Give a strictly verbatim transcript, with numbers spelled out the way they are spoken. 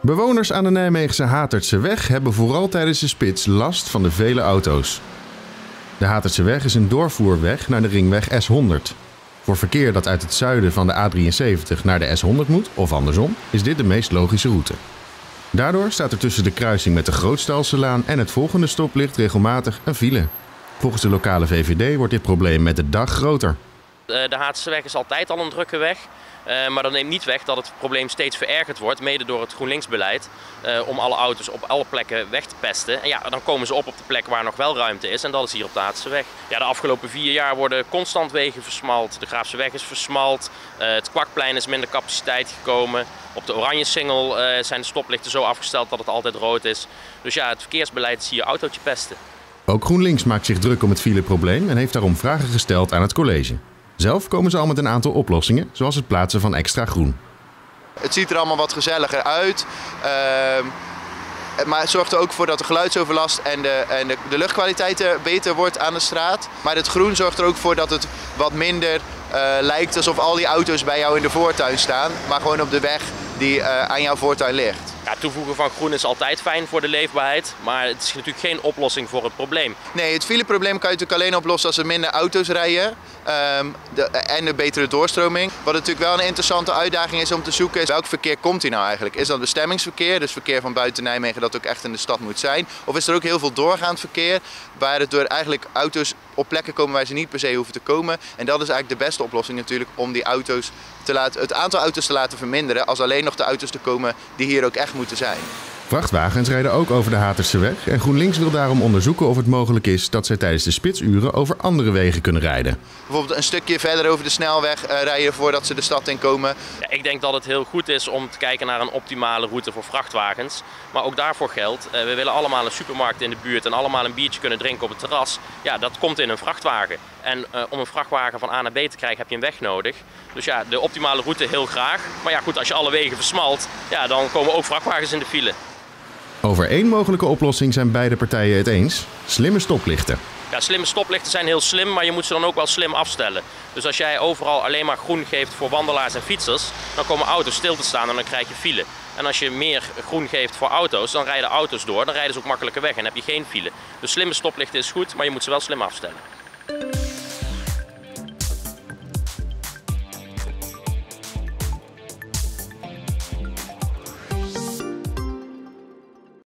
Bewoners aan de Nijmeegse Hatertseweg hebben vooral tijdens de spits last van de vele auto's. De Hatertseweg is een doorvoerweg naar de ringweg S honderd. Voor verkeer dat uit het zuiden van de A drieënzeventig naar de S honderd moet, of andersom, is dit de meest logische route. Daardoor staat er tussen de kruising met de Grootstalselaan en het volgende stoplicht regelmatig een file. Volgens de lokale V V D wordt dit probleem met de dag groter. De Hatertseweg is altijd al een drukke weg. Uh, maar dat neemt niet weg dat het probleem steeds verergerd wordt, mede door het GroenLinks-beleid, uh, om alle auto's op alle plekken weg te pesten. En ja, dan komen ze op op de plek waar nog wel ruimte is en dat is hier op de Hatertseweg. Ja, de afgelopen vier jaar worden constant wegen versmald. De Graafseweg is versmald, uh, het Kwakplein is minder capaciteit gekomen. Op de Oranjesingel uh, zijn de stoplichten zo afgesteld dat het altijd rood is. Dus ja, het verkeersbeleid is hier autootje pesten. Ook GroenLinks maakt zich druk om het fileprobleem en heeft daarom vragen gesteld aan het college. Zelf komen ze al met een aantal oplossingen, zoals het plaatsen van extra groen. Het ziet er allemaal wat gezelliger uit, uh, maar het zorgt er ook voor dat de geluidsoverlast en, de, en de, de luchtkwaliteit beter wordt aan de straat. Maar het groen zorgt er ook voor dat het wat minder uh, lijkt alsof al die auto's bij jou in de voortuin staan, maar gewoon op de weg die uh, aan jouw voortuin ligt. Ja, toevoegen van groen is altijd fijn voor de leefbaarheid, maar het is natuurlijk geen oplossing voor het probleem. Nee, het fileprobleem kan je natuurlijk alleen oplossen als er minder auto's rijden um, de, en een betere doorstroming. Wat natuurlijk wel een interessante uitdaging is om te zoeken is welk verkeer komt hier nou eigenlijk? Is dat bestemmingsverkeer, dus verkeer van buiten Nijmegen dat ook echt in de stad moet zijn? Of is er ook heel veel doorgaand verkeer waar het door eigenlijk auto's op plekken komen waar ze niet per se hoeven te komen? En dat is eigenlijk de beste oplossing natuurlijk om die auto's te laten, het aantal auto's te laten verminderen als alleen nog de auto's te komen die hier ook echt moeten zijn. Vrachtwagens rijden ook over de Hatertseweg en GroenLinks wil daarom onderzoeken of het mogelijk is dat zij tijdens de spitsuren over andere wegen kunnen rijden. Bijvoorbeeld een stukje verder over de snelweg uh, rijden voordat ze de stad in komen. Ja, ik denk dat het heel goed is om te kijken naar een optimale route voor vrachtwagens. Maar ook daarvoor geldt, uh, we willen allemaal een supermarkt in de buurt en allemaal een biertje kunnen drinken op het terras. Ja, dat komt in een vrachtwagen. En uh, om een vrachtwagen van A naar B te krijgen heb je een weg nodig. Dus ja, de optimale route heel graag. Maar ja goed, als je alle wegen versmalt, ja, dan komen ook vrachtwagens in de file. Over één mogelijke oplossing zijn beide partijen het eens: slimme stoplichten. Ja, slimme stoplichten zijn heel slim, maar je moet ze dan ook wel slim afstellen. Dus als jij overal alleen maar groen geeft voor wandelaars en fietsers, dan komen auto's stil te staan en dan krijg je file. En als je meer groen geeft voor auto's, dan rijden auto's door, dan rijden ze ook makkelijker weg en heb je geen file. Dus slimme stoplichten is goed, maar je moet ze wel slim afstellen.